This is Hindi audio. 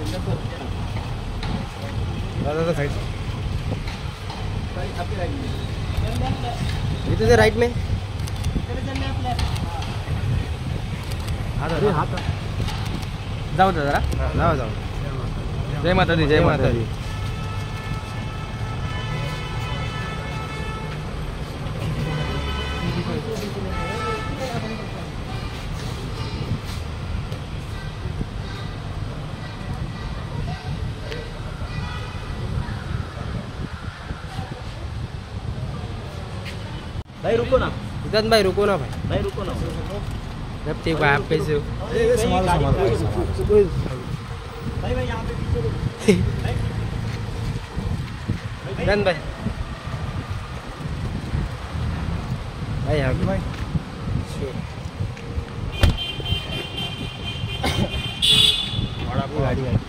दादा साइड इथे राइट में हाथ जाऊ दे जरा जाऊ जाऊ जय माता दी जय माता दी भाई रुको ना, इधर भाई रुको ना भाई, भाई रुको ना, जब ठीक भाई आप कैसे हो? संभाल भाई भाई यहाँ पे पीछे रुको डन भाई भाई यहाँ पे भाई बड़ा गाड़ी है